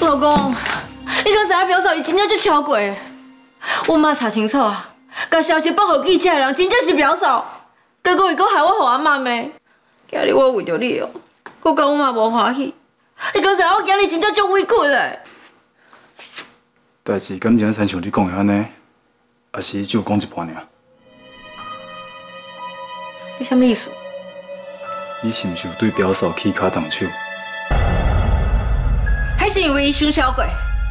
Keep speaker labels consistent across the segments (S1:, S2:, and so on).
S1: 老公，你刚才表嫂伊真正就超过，我妈查清楚啊，把消息报给记者的人真正是表嫂，结果伊搁害我互阿妈骂。今日我为着你哦，搁讲我妈无欢喜，你刚才我今日真正足委屈的。
S2: 代志敢真亲像你讲的安尼，还是只有讲一半尔？
S1: 你什么意思？
S2: 你是毋是有对表嫂起骹动手？
S1: 还是因为伊伤超过？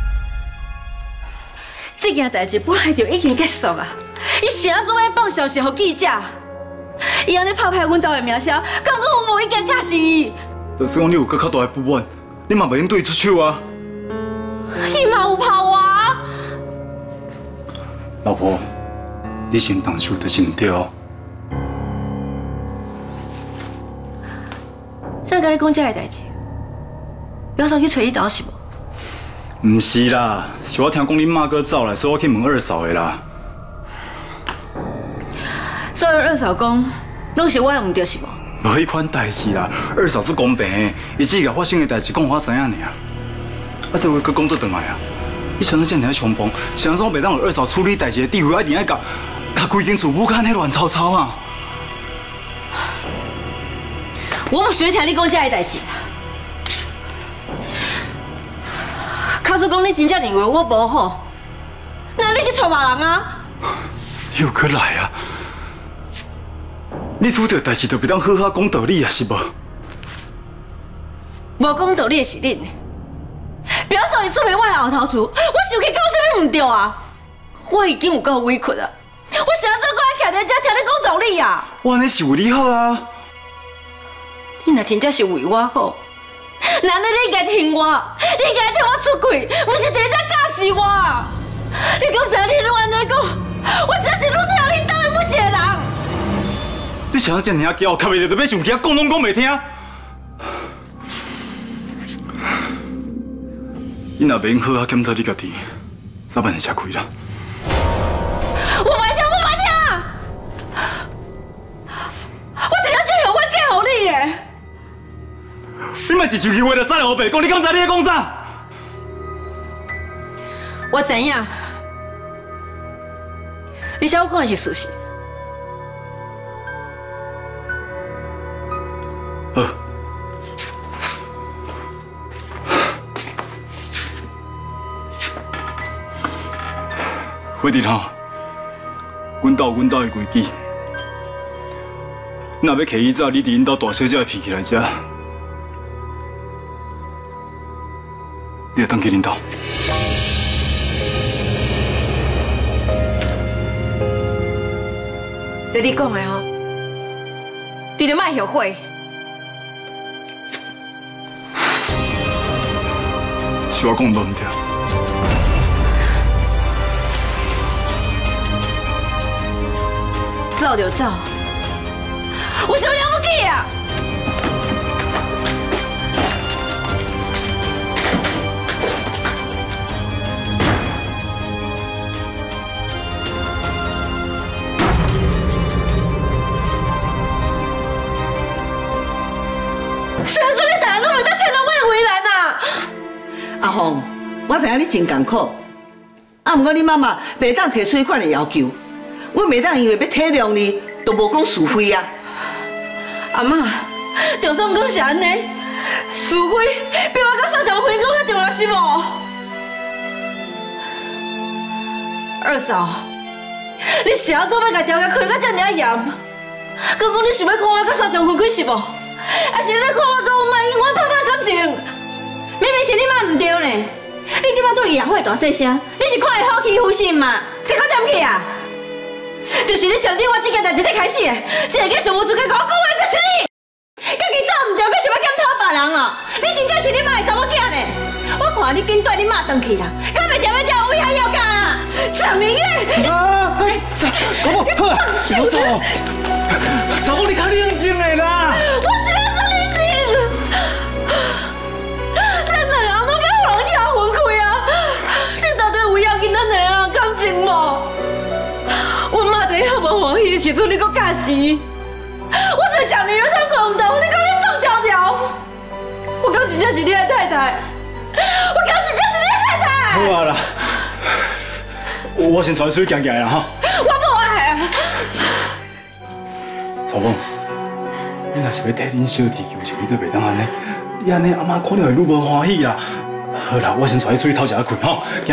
S1: 这件代志本来就已经结束啊！伊啥时候要放消息给记者？伊安尼拍歹阮兜的名声，敢讲我无意间假是伊？
S2: 就算讲你有搁较大的不满，你嘛袂用对伊出手啊！
S1: 伊嘛有拍我啊！
S2: 老婆，你先动手就是唔对哦。
S1: 谁甲你讲这个代志？表嫂去找你倒是无？
S2: 唔是啦，是我听讲恁妈哥走来，所以我去问二嫂的啦。
S1: 所以二嫂讲，拢是我的唔对是无？
S2: 无迄款代志啦，二嫂是公平的，伊只甲发生的代志讲我知影尔。啊，这回佮讲倒转来啊！你像这尔冲动，想说袂当有二嫂处理代志的地位，一定要甲规间厝母甲安尼乱糟糟啊！
S1: 我嘛想听你讲这个代志。卡叔讲你真正认为我无好，那你去找别人啊？
S2: 你有搁来啊？你拄到代志就袂当好好讲道理啊，是无？
S1: 无讲道理的是恁。表嫂伊出卖我的后头厝，我想去讲啥物唔对啊？我已经有够委屈啊！我啥时阵还徛在这听你讲道理啊？
S2: 我安尼是为你好啊！
S1: 你若真正是为我好，难道你应该听我？你应该替我出气，不是在这教死我。你刚才你愈安尼讲，我真是愈听你当不起的人。
S2: 你想要这尔骄傲，却袂着要上去，讲拢讲袂听。你若袂用好好检讨你家己，早晚会吃亏啦。
S1: 我袂听，我袂听！我真正就后悔嫁予你耶！
S2: 你莫一句句话就撒了我白讲，你刚才你在讲啥？
S1: 我知影，而且我讲的是事实。
S2: 好。辉弟吼，阮兜有阮兜的规矩，若要客伊走，你伫阮兜大小姐的脾气来食，你就当去恁兜。
S1: 这你讲的吼，你就莫后悔。
S2: 是我讲无唔对。
S1: 走就走，有什么了不起啊？谁说你大人拢袂当听到我的为难啊？
S3: 阿凤，我知影你真艰苦，啊，不过你妈妈袂当提水款的要求。我袂当因为要体谅你，都无讲是非啊！
S1: 阿妈，就算讲是安尼，是非比我甲邵小辉更较重要是无？二嫂，你啥做要甲条件开到这么严？刚讲你想要看我甲邵小辉开是无？还是你看我甲我妈永远拍拍感情？明明是你妈唔对呢，你即摆对伊也会大细声，你是看伊好欺负是嘛？你搁点去啊？就是你从电话这件代志才开始的，这个上无资格甲我讲的就是你。家己做唔对，佮想要检讨别人哦。你真正是你妈的查某囝呢？我看你紧带你妈回去啦，敢袂踮咧遮危害要干啊？张明月！
S2: 啊！查某，好啊，唔好走哦。查某，你较冷静的啦。
S1: 我是要说理性。咱两人都要互人拆分开啊！你到底有要紧咱两人感情无？我妈在遐无欢喜的时阵，你搁假死。我虽讲你有通公道，你讲你冻条条。我刚真正是你的太太，我刚真正是
S2: 好啊啦，我先出去行行啦哈。
S1: 我不爱啊！
S2: 曹凤，你若是要替恁小弟求情，你都袂当安尼。你安尼阿妈看了会愈无欢喜啦。好啦，我先带你出去透一下困吼，行。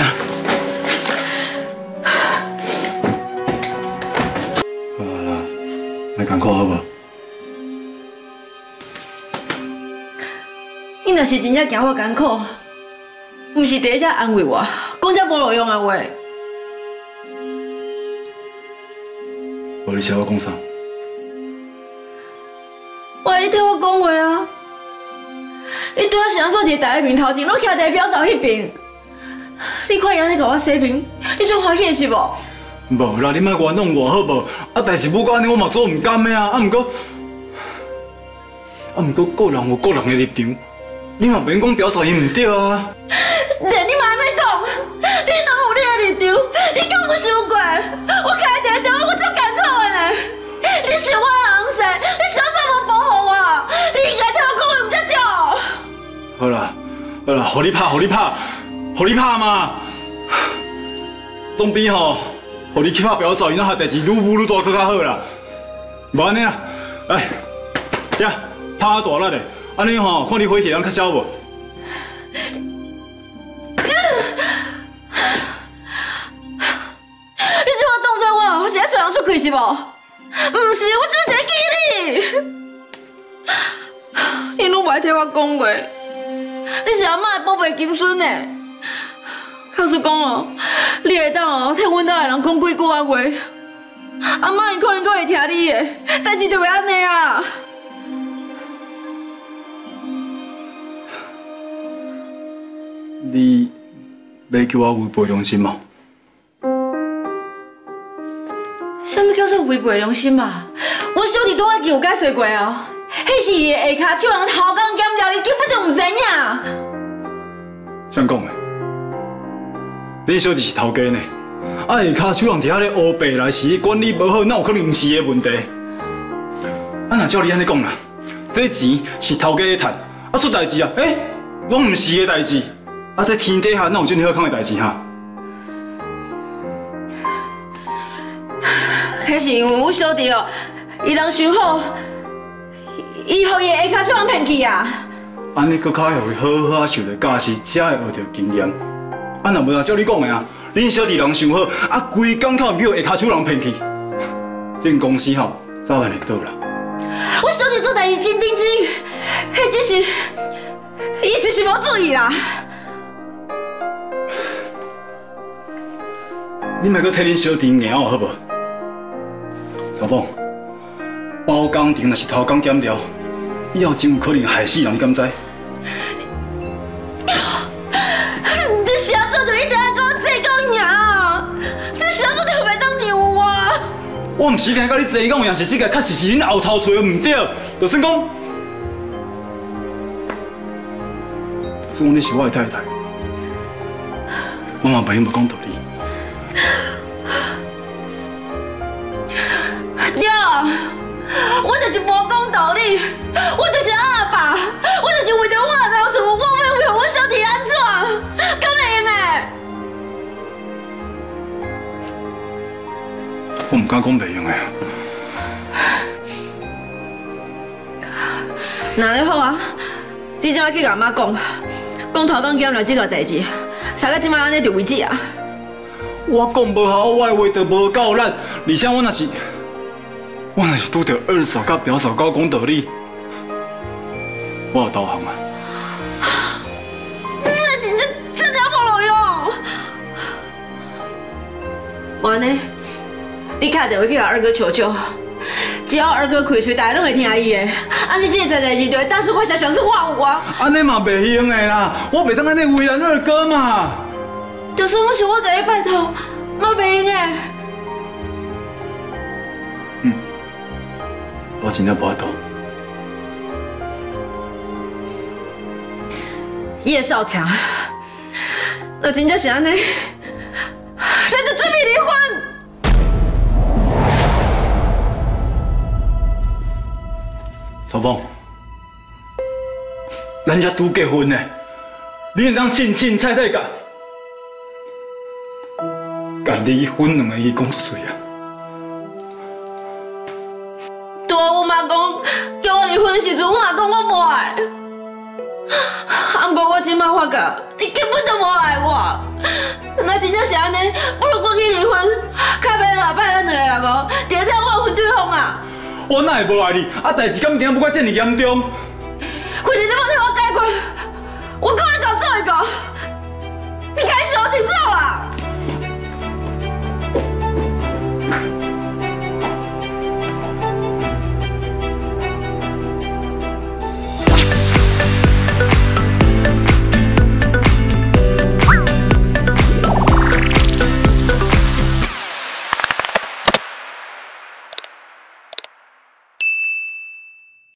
S2: 好啦，莫艰苦好无？
S1: 你若是真正惊我艰苦，毋是第一只安慰我，讲这无路用的话。
S2: 无你笑我讲啥？
S1: 喂，你听我讲话啊！你对我是安怎伫大家面头前，拢徛在表嫂迄边？你看伊安尼甲我洗面，你上欢喜是无？
S2: 无啦，你莫冤枉我好无？啊，但是不过安尼我嘛做唔甘的啊！毋过个人有个人的立场，你嘛免讲表嫂伊唔对啊。
S1: 连你嘛安尼讲，你哪有你的立场？你敢有想过？我开第一电话，我足艰苦的呢。你是我的翁婿，你啥怎无保护我？你应该听我讲话，唔才对。
S2: 好啦，好啦，互你拍嘛！总比吼，互你去拍表嫂，因那下代志愈舞愈大，搁较好啦。无安尼啦，来，这拍大力的，安尼吼，看你火气通较消无？
S1: 你是我当作我，是在找人出气是无？唔是，我就是在记你。你拢不爱听我讲话，你是阿妈的宝贝金孙呢。告诉讲哦，你会当哦替阮家的人讲几句啊话，阿妈因可能阁会听你的，代志就袂安尼啊。
S2: 你要叫我违背良心吗？
S1: 什么叫做违背良心嘛？阮小弟对我有解释过啊，迄是伊的下骹手人偷工减料，伊根本就唔知影。
S2: 谁讲的？恁小弟是头家呢，啊下骹手人伫遐咧乌白来时管理无好，哪有可能唔是伊的问题？啊若照你安尼讲啦，这钱是头家咧赚，啊出代志啊，拢唔是伊的代志，啊在天底下哪有这么好康的代志哈？
S1: 迄是因为阮小弟哦，伊人想好，伊互伊的下骹手人骗去啊。
S2: 安尼搁较要互伊好好受着教师，才会学着经验。啊，若无啊，照你讲的啊，恁小弟人想好，啊，规港口被下骹手人骗去，这公司吼早晚会倒啦。
S1: 我小弟做代志真认真，迄只是伊就是无注意啦。
S2: 你莫搁替恁小弟硬哦，好无？曹宝，包工程若是偷工减料，以后真有可能害死人，你敢知？
S1: 这啥做着你等下跟我坐讲赢？这啥做着袂当让我？
S2: 我毋是听甲你坐讲，也是这个确实是恁后头找的唔对，就算讲，算讲你是我的太太，我嘛袂用讲道理。
S1: 对，我就是无讲道理，我就是阿爸，我就是为着我的老厝，我要为我小弟安怎？敢会用的？
S2: 我唔敢讲袂用的。
S1: 那咧好啊，你即摆去甲阿妈讲，讲偷工减料这个代志，查到即摆安尼就为止啊。
S2: 我讲无好，我的话就无够力，而且我若是拄到二嫂甲表嫂甲我讲道理，我有投降啊！
S1: 那真的无路用。无安尼，你打电话去甲二哥求求，只要二哥开嘴，大家拢会听伊的。安尼这个代志就会大事化小，小事化无啊。
S2: 安尼嘛袂用的啦，我袂当安尼为难二哥嘛。
S1: 就算我是我甲你拜托，嘛袂用的。
S2: 我真正无法度。
S1: 叶少强，那真正是安尼，咱就准备离婚。
S2: 曹凤，咱才拄结婚呢，你会当凊凊彩彩甲， 离婚两个字讲出嘴啊！
S1: 对啊，我妈讲叫我离婚的时阵，我妈讲我无爱。啊，不过我即摆发觉，你根本就无爱我。那真正是安尼，不如讲去离婚，较袂落摆咱两个人无，直接怨恨对方啊！
S2: 我哪会无爱你？啊，代志敢一定要不怪这么严重？
S1: 反正你要替我